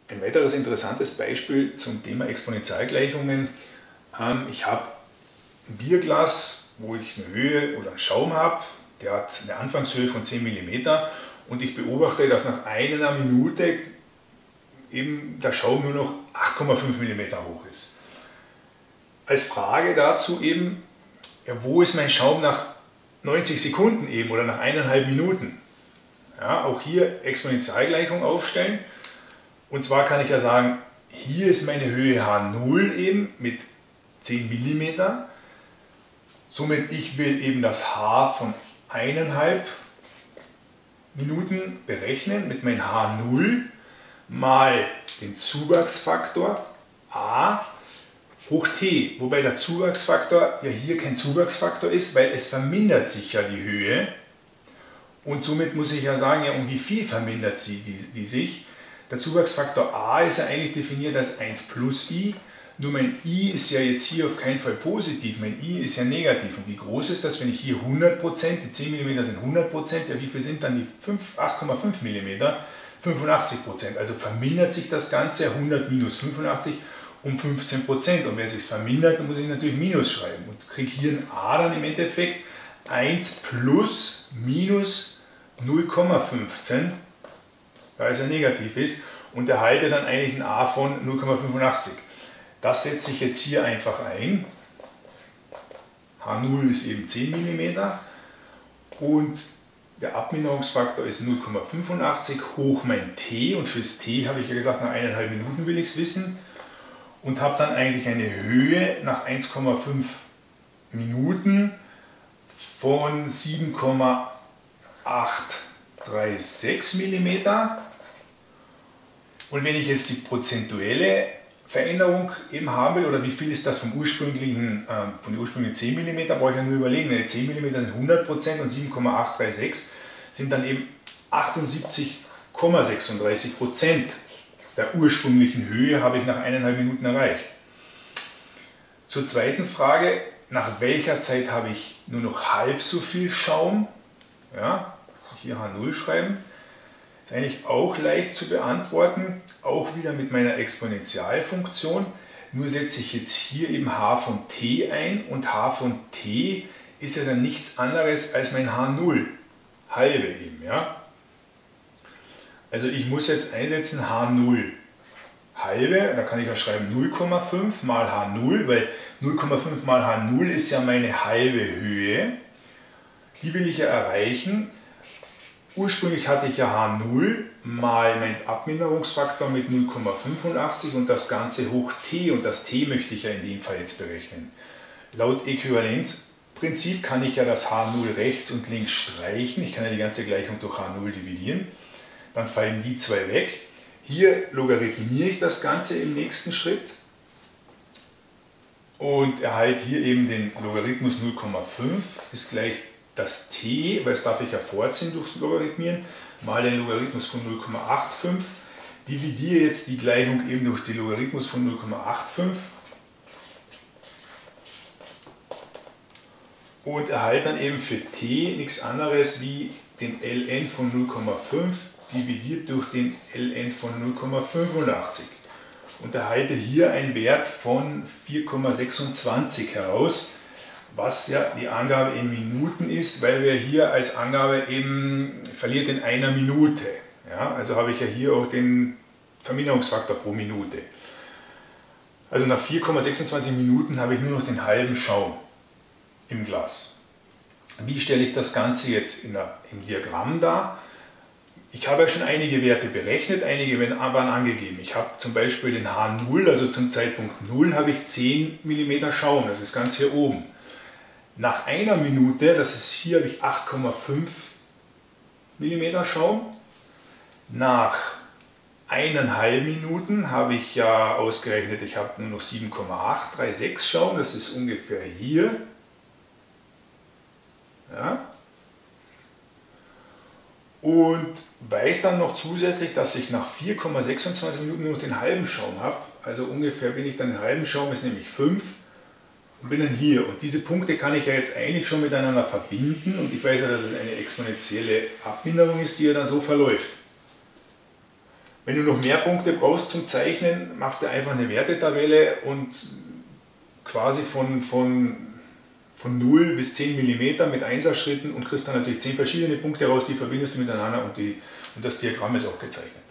Ein weiteres interessantes Beispiel zum Thema Exponentialgleichungen. Ich habe ein Bierglas, wo ich eine Höhe oder einen Schaum habe, der hat eine Anfangshöhe von 10 mm und ich beobachte, dass nach einer Minute eben der Schaum nur noch 8,5 mm hoch ist. Als Frage dazu eben, ja, wo ist mein Schaum nach 90 Sekunden eben oder nach 1,5 Minuten? Ja, auch hier Exponentialgleichung aufstellen. Und zwar kann ich ja sagen, hier ist meine Höhe H0 eben mit 10 mm. Somit ich will eben das H von 1,5 Minuten berechnen mit meinem H0 mal den Zuwachsfaktor A hoch t. Wobei der Zuwachsfaktor ja hier kein Zuwachsfaktor ist, weil es vermindert sich ja die Höhe. Und somit muss ich ja sagen, ja, um wie viel vermindert sie die sich? Der Zuwachsfaktor a ist ja eigentlich definiert als 1 plus i, nur mein i ist ja jetzt hier auf keinen Fall positiv, mein i ist ja negativ. Und wie groß ist das, wenn ich hier 100%, die 10 mm sind 100%, ja wie viel sind dann die 8,5 mm? 85%. Also vermindert sich das Ganze 100 minus 85 um 15%. Und wenn es sich vermindert, dann muss ich natürlich Minus schreiben und kriege hier ein a dann im Endeffekt 1 plus minus 0,15, da es ja negativ ist, und erhalte dann eigentlich ein a von 0,85. Das setze ich jetzt hier einfach ein. H0 ist eben 10 mm und der Abminderungsfaktor ist 0,85 hoch mein t, und fürs t habe ich ja gesagt, nach 1,5 Minuten will ich es wissen, und habe dann eigentlich eine Höhe nach 1,5 Minuten von 7,836 mm. Und wenn ich jetzt die prozentuelle Veränderung eben haben will, oder wie viel ist das von den ursprünglichen 10 mm, brauche ich ja nur überlegen. 10 mm sind 100% und 7,836 sind dann eben 78,36% der ursprünglichen Höhe habe ich nach 1,5 Minuten erreicht. Zur zweiten Frage, nach welcher Zeit habe ich nur noch halb so viel Schaum? Ja, also hier H0 schreiben. Ist eigentlich auch leicht zu beantworten, auch wieder mit meiner Exponentialfunktion. Nur setze ich jetzt hier eben h von t ein, und h von t ist ja dann nichts anderes als mein H0, halbe eben. Ja? Also ich muss jetzt einsetzen H0 halbe, da kann ich ja schreiben 0,5 mal H0, weil 0,5 mal H0 ist ja meine halbe Höhe. Die will ich ja erreichen. Ursprünglich hatte ich ja H0 mal mein Abminderungsfaktor mit 0,85 und das Ganze hoch t, und das t möchte ich ja in dem Fall jetzt berechnen. Laut Äquivalenzprinzip kann ich ja das H0 rechts und links streichen. Ich kann ja die ganze Gleichung durch H0 dividieren. Dann fallen die zwei weg. Hier logarithmiere ich das Ganze im nächsten Schritt und erhalte hier eben den Logarithmus 0,5 ist gleich das t, weil das darf ich ja vorziehen durchs Logarithmieren, mal den Logarithmus von 0,85, dividiere jetzt die Gleichung eben durch den Logarithmus von 0,85 und erhalte dann eben für t nichts anderes wie den ln von 0,5 dividiert durch den ln von 0,85 und erhalte hier einen Wert von 4,26 heraus, was ja die Angabe in Minuten ist, weil wir hier als Angabe eben verliert in einer Minute. Ja, also habe ich ja hier auch den Verminderungsfaktor pro Minute. Also nach 4,26 Minuten habe ich nur noch den halben Schaum im Glas. Wie stelle ich das Ganze jetzt im Diagramm dar? Ich habe ja schon einige Werte berechnet, einige waren angegeben. Ich habe zum Beispiel den H0, also zum Zeitpunkt 0 habe ich 10 mm Schaum, das ist ganz hier oben. Nach einer Minute, das ist hier, habe ich 8,5 mm Schaum. Nach 1,5 Minuten habe ich ja ausgerechnet, ich habe nur noch 7,836 Schaum, das ist ungefähr hier. Ja. Und weiß dann noch zusätzlich, dass ich nach 4,26 Minuten nur noch den halben Schaum habe. Also ungefähr bin ich dann den halben Schaum, ist nämlich 5. Und bin dann hier. Und diese Punkte kann ich ja jetzt eigentlich schon miteinander verbinden. Und ich weiß ja, dass es eine exponentielle Abminderung ist, die ja dann so verläuft. Wenn du noch mehr Punkte brauchst zum Zeichnen, machst du einfach eine Wertetabelle und quasi von 0 bis 10 mm mit Einserschritten und kriegst dann natürlich 10 verschiedene Punkte raus, die verbindest du miteinander und das Diagramm ist auch gezeichnet.